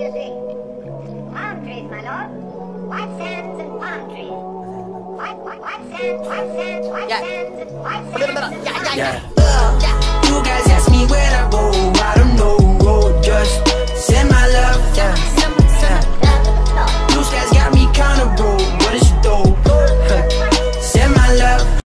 you see? Palm trees, my lord. White sands and palm trees. White sands, white sands, white sands, and white sands. You guys ask me where I go, I don't know. Just send my love.